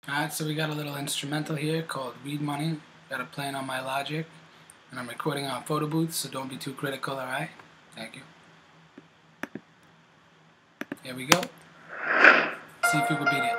Alright, so we got a little instrumental here called Weed Money. Got it playing on my Logic. And I'm recording on photo booths, so don't be too critical, alright? Thank you. Here we go. See if you can beat it.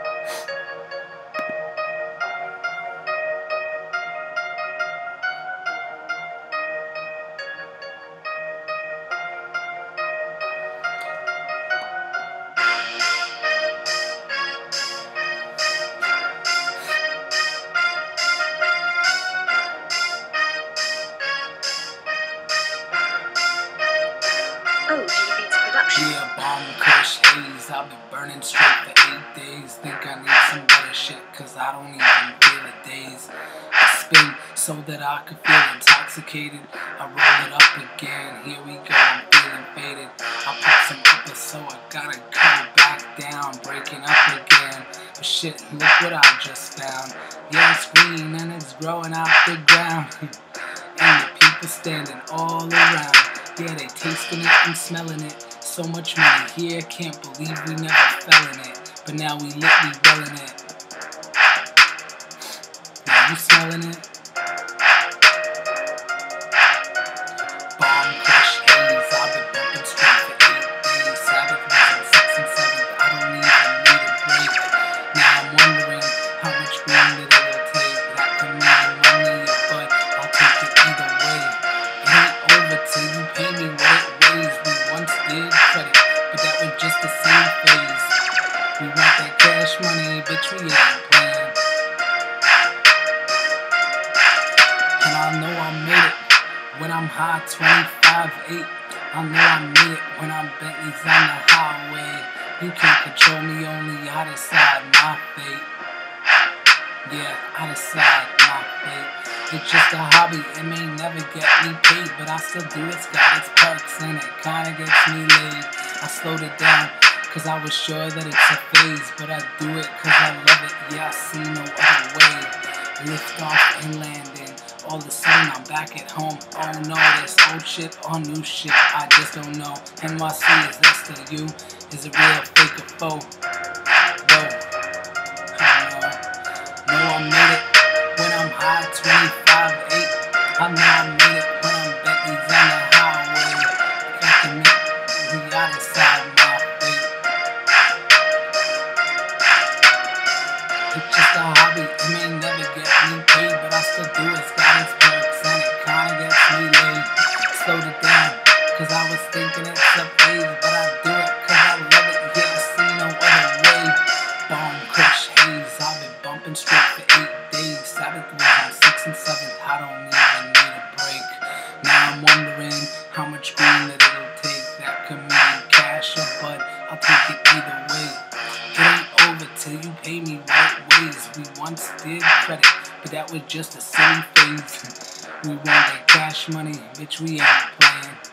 OG BEATZ production. Yeah, bomb, kush, haze. I've been burning straight for 8 days. Think I need some better shit, cause I don't even feel the days. I spin so that I could feel intoxicated. I roll it up again. Here we go, I'm feeling faded. I pop some upper, so I gotta go back down. Breaking up again. But shit, look what I just found. Yeah, it's green and it's growing out the ground. And the people standing all around. Yeah, they tasting it and smelling it. So much money here, can't believe we never fell in it. But now we lit, we relling it. Now you smelling it? Bomb, crush, haze. I've been bumping straight for 8 days. Sabbath was on 6 and 7th. I don't even need a break. Now I'm wondering how much green that it'll take. That can mean money, but I'll take it either way. It ain't over till you pay me what it weighs. We once did credit, but that was just the same phase. We want that cash money, bitch, we ain't playing. And I know I made it when I'm high, 25-8. I know I made it when I'm Bentley's on the highway. You can't control me, only I decide my fate. Yeah, I decide my fate. It's just a hobby, it may never get me paid, but I still do it, it's got its perks and it kinda gets me laid. I slowed it down, cause I was sure that it's a phase, but I do it cause I love it, yeah, I see no other way. Lift off and landing, all of a sudden I'm back at home. Oh no, this old shit or new shit, I just don't know. NYC, is that still you? Is it real, fake, or faux? Whoa, I don't know. No, I made it when I'm high, 25-8. I know I made it when I'm Bentley's on the highway. Got to make, we gotta decide my fate. It's just a hobby, it may never get me paid, but I still do it, it's got its perks and it kinda gets me laid. Slowed it down, cause I was thinking it's a phase, but I do it cause I love it, yeah, I see no other way. Bomb, crush, haze, I've been bumping straight for 8 days. Sabbath was on 6 and 7th, I don't even need a break. Now I'm wondering how much green that it'll take. That could mean cash or bud, I'll take it either way. It ain't over till you pay me what it weighs. We once did credit, but that was just a silly phase. We want that cash money, bitch, we ain't playing.